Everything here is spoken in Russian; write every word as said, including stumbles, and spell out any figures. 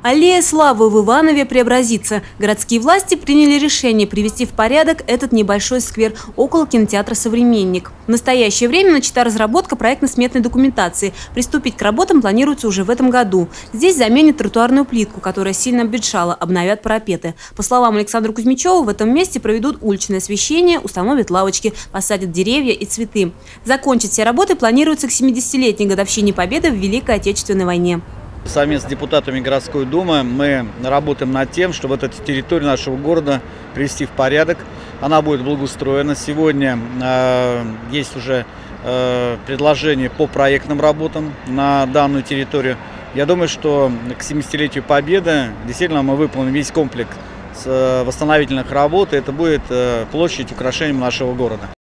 Аллея славы в Иванове преобразится. Городские власти приняли решение привести в порядок этот небольшой сквер около кинотеатра «Современник». В настоящее время начата разработка проектно-сметной документации. Приступить к работам планируется уже в этом году. Здесь заменят тротуарную плитку, которая сильно обветшала, обновят парапеты. По словам Александра Кузьмичева, в этом месте проведут уличное освещение, установят лавочки, посадят деревья и цветы. Закончить все работы планируется к семидесятилетней годовщине Победы в Великой Отечественной войне. Совместно с депутатами городской думы мы работаем над тем, чтобы эту территорию нашего города привести в порядок. Она будет благоустроена. Сегодня э, есть уже э, предложение по проектным работам на данную территорию. Я думаю, что к семидесятилетию Победы действительно мы выполним весь комплекс восстановительных работ. И это будет э, площадь украшением нашего города.